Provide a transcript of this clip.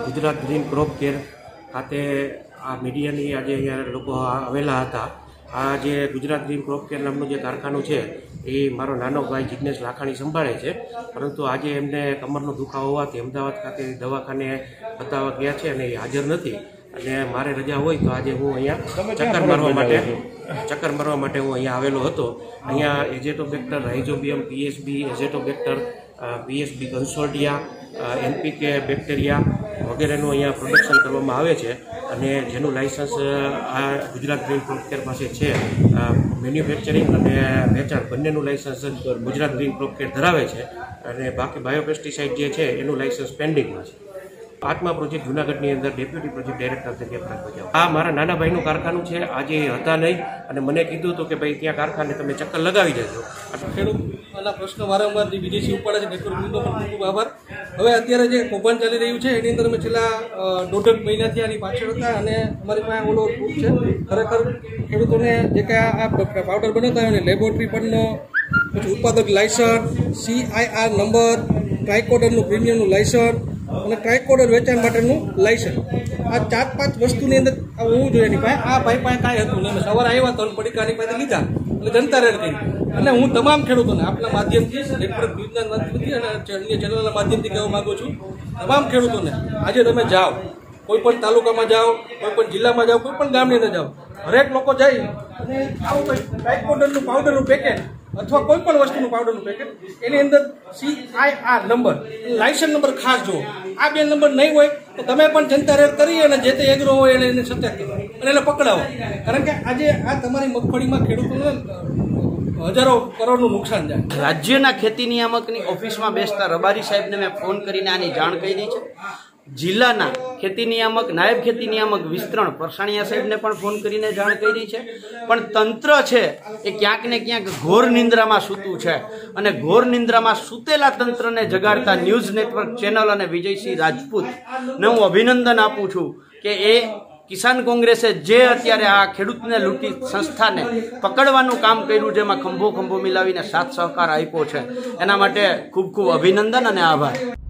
Gujarat Green Crop care ખાતે આ મીડિયાની આજે અહીંયા લોકો આવેલા હતા। આ જે ગુજરાત ગ્રીન ક્રોપ કેર નામનું જે કારખાનું છે એ મારો નાનો ભાઈ જિગ્નેશ લાખાણી સંભાળે છે, પરંતુ આજે એમને કમરનો દુખાવો હોવાથી અમદાવાદ ખાતે દવાખાને બતાવવા ગયા છે અને એ હાજર નથી અને મારે રજા હોય તો આજે હું અહીંયા ચક્કર મારવા માટે હું અહીંયા આવેલો હતો। અહીંયા azotobacter, rhizobium, PSB, azotobacter, PSB consortia, NPK bacteria વગેરેનું અહીંયા પ્રોડક્શન કરવામાં આવે છે અને જેનું લાઇસન્સ આ ગુજરાત ગ્રીન ક્રોપ કેર પાસે છે। મેન્યુફેક્ચરિંગ અને વેચાણ બંનેનું licence Gujarat Green Crop Care ધરાવે છે અને બાકી બાયોપેસ્ટિસાઇડ જે છે એનું લાઇસન્સ પેન્ડિંગમાં છે। આત્મા પ્રોજેક્ટ જૂનાગઢની અંદર ડેપ્યુટી પ્રોજેક્ટ ડાયરેક્ટર તરીકે ફરજ બજાવું। આ મારા નાના ભાઈનું કારખાનું છે, આજે હતા નહીં અને મને કીધું હતું કે ભાઈ ત્યાં કારખાને તમે ચક્કર લગાવી દેજો। ખેડૂતોના પ્રશ્નો વારંવાર વિદેશી ઉપાડે છે, નેટવર્ક ન્યૂઝનો પણ ખૂબ આભાર। હવે અત્યારે જે કૌભાંડ ચાલી રહ્યું છે એની અંદર અમે છેલ્લા 1.5 મહિનાથી આની પાછળ હતા અને અમારી પાસે ઓલો ગ્રુપ છે। ખરેખર ખેડૂતોને જે કાંઈ આ પાવડર બનાવતા હોય ને લેબોરેટરી પરનો પછી ઉત્પાદક લાયસન્સ, CIR નંબર, ટ્રાયકોડરનું પ્રીમિયમનું લાયસન્સ અને ટ્રાયકોડર વેચાણ માટેનું લાયસન્સ, આ 4-5 વસ્તુની અંદર હોવું જોઈએ એની પાસે। આ ભાઈ પાસે કાંઈ હતું નહીં। અમે સવારે આવ્યા 3 પડીકાની પાસે લીધા એટલે જનતા રેડ કરી અને હું તમામ ખેડૂતોને આપના માધ્યમથી, નેટવર્ક ન્યૂઝના માધ્યમથી અને અન્ય ચેનલના માધ્યમથી કહેવા માગું છું, તમામ ખેડૂતોને આજે તમે જાઓ, કોઈ પણ તાલુકામાં જાઓ, કોઈ પણ જિલ્લામાં જાઓ, કોઈ પણ ગામની અંદર જાઓ, હરેક લોકો જાય અને આવું કંઈ ટ્રાયકોડરનું પાવડરનું પેકેટ અથવા કોઈ પણ વસ્તુનું પાવડરનું પેકેટ એની અંદર CIR નંબર, લાયસન્સ નંબર ખાસ જુઓ। આ 2 નંબર નહીં હોય તો તમે પણ જનતા રેડ કરી અને જે તે એગ્રો હોય એને સત્યાગ કરો અને એને પકડાવો, કારણ કે આજે આ તમારી મગફળીમાં ખેડૂતોને હજારો કરોડનું નુકસાન જાય। રાજ્યના ખેતી નિયામકની ઓફિસમાં બેસતા રબારી સાહેબને મેં ફોન કરીને આની જાણ કરી છે। જિલ્લાના ખેતી નિયામક, નાયબ ખેતી નિયામક વિસ્તરણ પરસાણીયા સાહેબને પણ ફોન કરીને જાણ કરી છે, પણ તંત્ર છે એ ક્યાંક ને ક્યાંક ઘોર નિંદ્રામાં સૂતું છે અને ઘોર નિંદ્રામાં સૂતેલા તંત્રને જગાડતા ન્યૂઝ નેટવર્ક ચેનલ અને વિજયસિંહ રાજપૂતને હું અભિનંદન આપું છું કે એ કિસાન કોંગ્રેસે જે અત્યારે આ ખેડૂતને લૂંટી સંસ્થાને પકડવાનું કામ કર્યું, જેમાં ખંભો મિલાવીને સાથ સહકાર આપ્યો છે, એના માટે ખૂબ ખૂબ અભિનંદન અને આભાર।